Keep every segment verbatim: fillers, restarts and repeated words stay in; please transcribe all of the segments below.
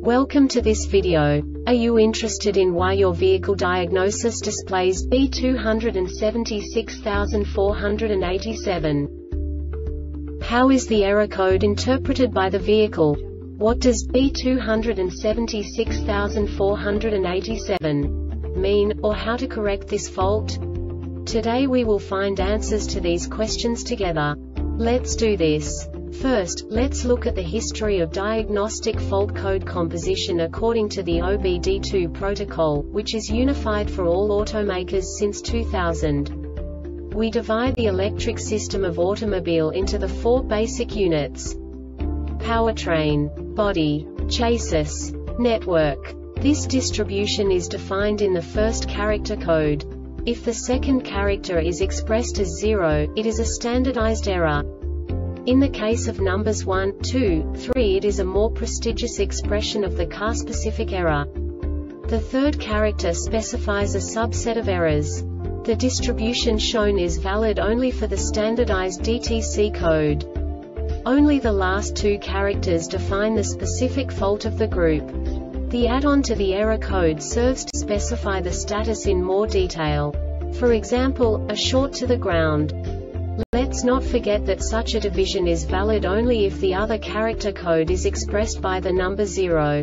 Welcome to this video. Are you interested in why your vehicle diagnosis displays B two seven six four eight seven? How is the error code interpreted by the vehicle? What does B two seven six four eight seven mean, or how to correct this fault? Today we will find answers to these questions together. Let's do this. First, let's look at the history of diagnostic fault code composition according to the O B D two protocol, which is unified for all automakers since two thousand. We divide the electric system of automobile into the four basic units: powertrain, body, chassis, network. This distribution is defined in the first character code. If the second character is expressed as zero, it is a standardized error. In the case of numbers one, two, three, it is a more prestigious expression of the car-specific error. The third character specifies a subset of errors. The distribution shown is valid only for the standardized D T C code. Only the last two characters define the specific fault of the group. The add-on to the error code serves to specify the status in more detail. For example, a short to the ground. Let's not forget that such a division is valid only if the other character code is expressed by the number zero.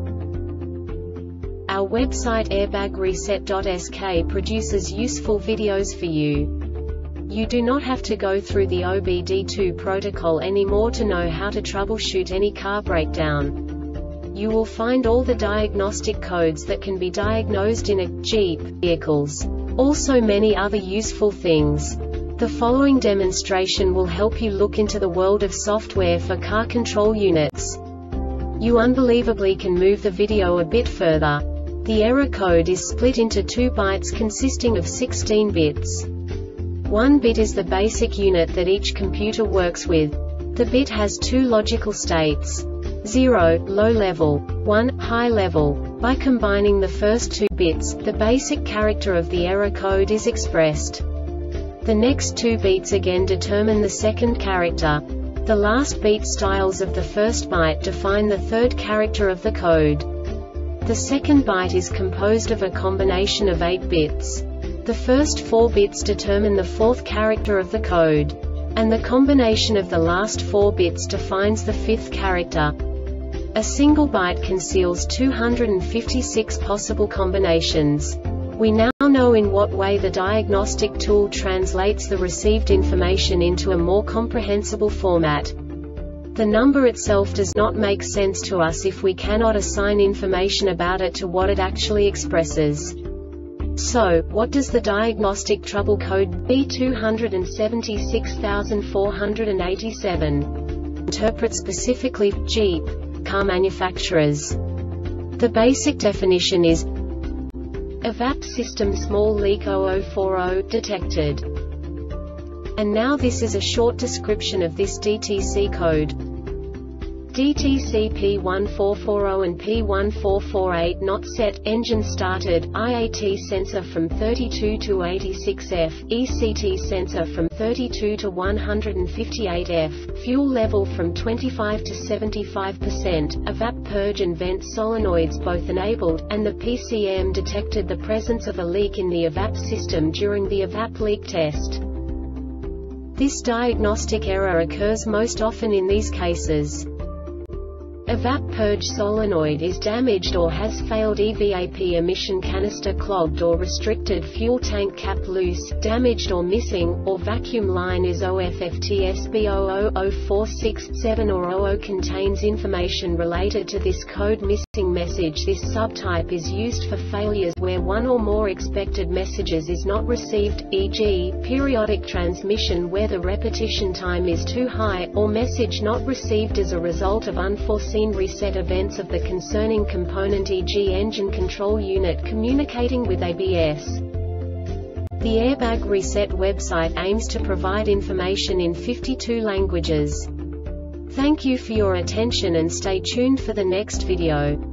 Our website airbag reset dot S K produces useful videos for you. You do not have to go through the O B D two protocol anymore to know how to troubleshoot any car breakdown. You will find all the diagnostic codes that can be diagnosed in a Jeep vehicles. Also many other useful things. The following demonstration will help you look into the world of software for car control units. You unbelievably can move the video a bit further. The error code is split into two bytes consisting of sixteen bits. One bit is the basic unit that each computer works with. The bit has two logical states: zero, low level, one, high level. By combining the first two bits, the basic character of the error code is expressed. The next two beats again determine the second character. The last beat styles of the first byte define the third character of the code. The second byte is composed of a combination of eight bits. The first four bits determine the fourth character of the code. And the combination of the last four bits defines the fifth character. A single byte conceals two hundred fifty-six possible combinations. We now know in what way the diagnostic tool translates the received information into a more comprehensible format. The number itself does not make sense to us if we cannot assign information about it to what it actually expresses. So, what does the diagnostic trouble code B two seven six four eight seven interpret specifically for Jeep car manufacturers? The basic definition is E V A P system small leak zero zero four zero detected. And now this is a short description of this D T C code. D T C P one four four zero and P one four four eight not set, engine started, I A T sensor from thirty-two to eighty-six F, E C T sensor from thirty-two to one hundred fifty-eight F, fuel level from twenty-five to seventy-five percent, E V A P purge and vent solenoids both enabled, and the P C M detected the presence of a leak in the E V A P system during the E V A P leak test. This diagnostic error occurs most often in these cases: E V A P purge solenoid is damaged or has failed, E V A P emission canister clogged or restricted, fuel tank cap loose, damaged or missing, or vacuum line is O F F T S B zero zero zero four six seven or zero zero contains information related to this code missing message. This subtype is used for failures where one or more expected messages is not received, for example, periodic transmission where the repetition time is too high, or message not received as a result of unforeseen reset events of the concerning component, for example engine control unit communicating with A B S. The Airbag Reset website aims to provide information in fifty-two languages. Thank you for your attention and stay tuned for the next video.